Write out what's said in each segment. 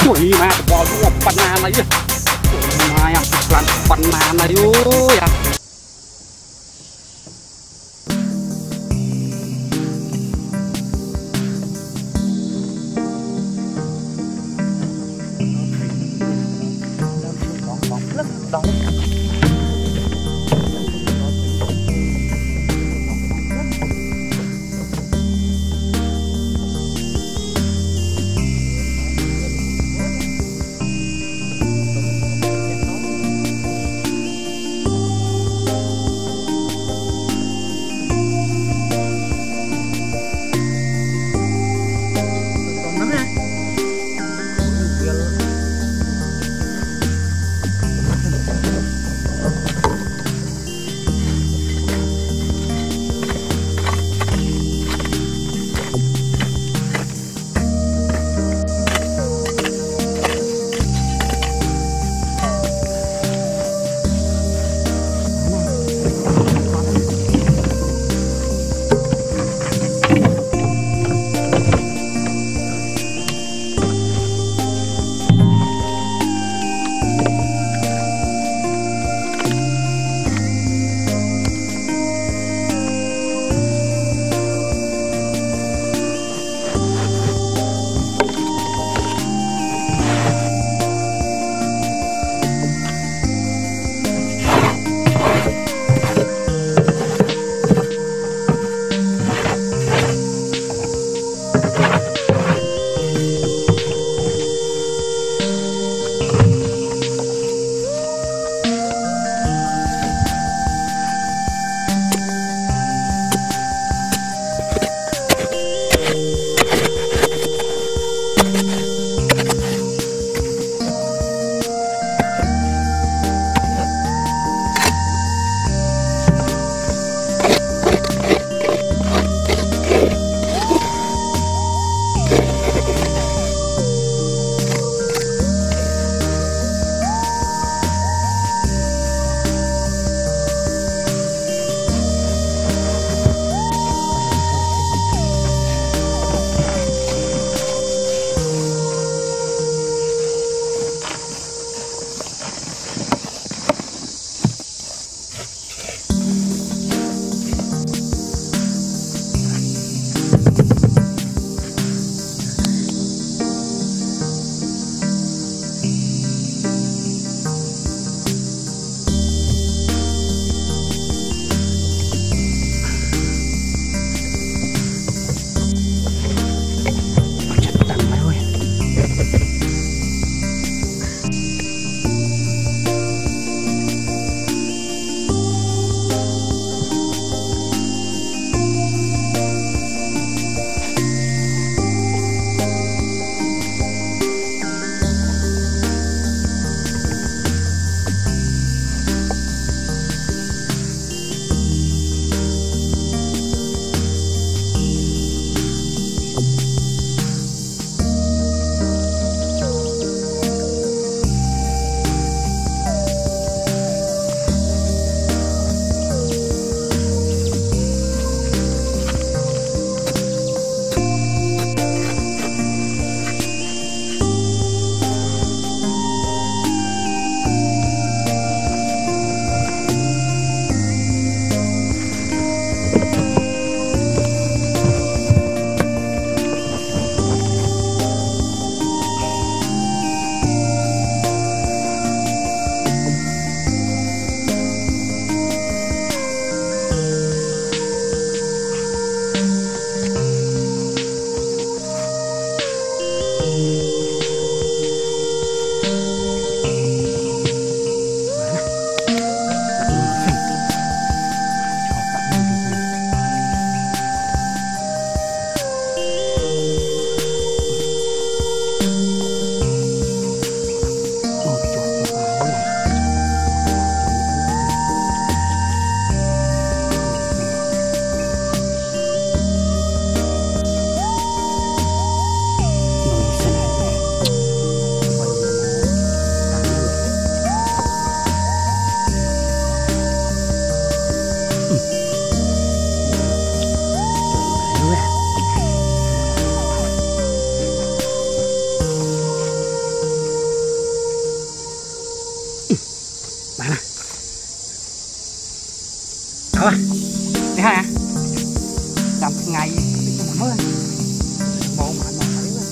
Ui mà bỏ vô banana này chứ. Mai à, làm banana này ui à. Đó. thế ha làm ngày mới bộ mà nó thấy rồi.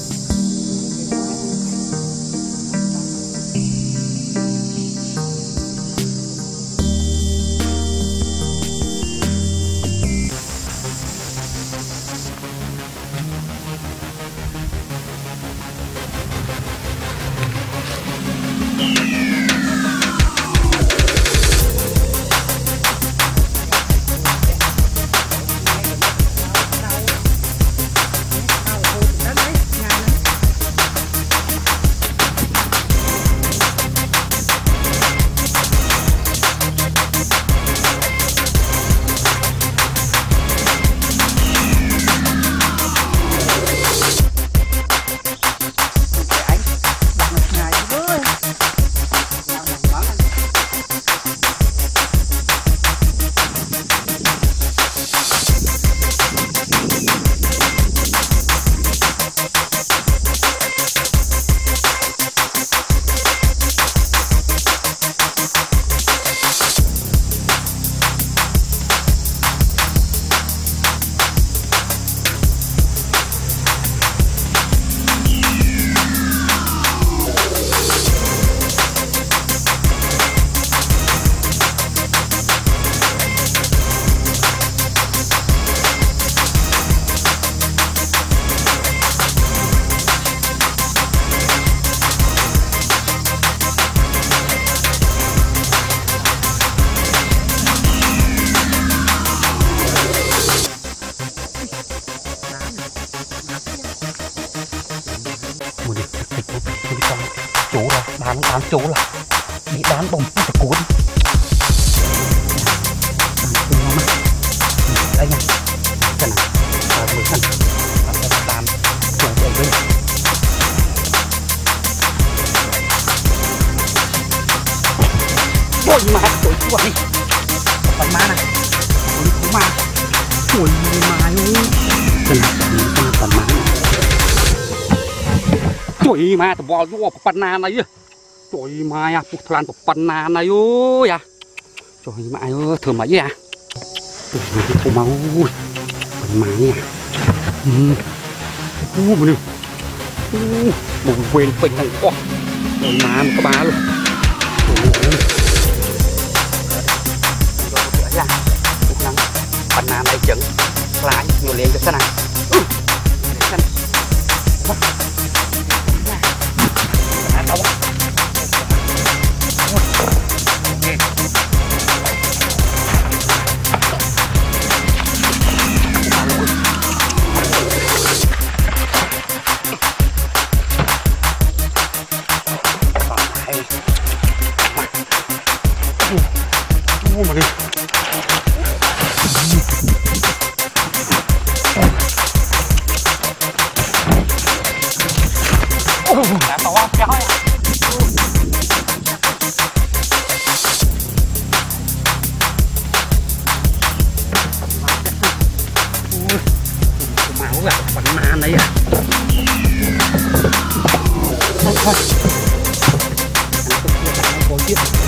Chú rồi, bán chú là bị đán bông nó cuốn. Đây nha, cái này và mới thân và sẽ làm chú đây bên. Ôi mà trời chú đi, con má này, con má, ôi má ơi, cái này con má này. Trời mà tao bỏ vô phần nàn này, trời mà à, phục lan phần nàn này ôi à, trời mà ơi thơm mấy à, trời mà cái máu, phần má nha, mình bùng quên phình thằng con, trời mà có ba luôn, phần nàn này trứng, lại nhiều liền cho thế này. Mà đi. Đã to kéo à. Máu gạo bắn man đấy à. Thôi thôi. Anh không có tiếp.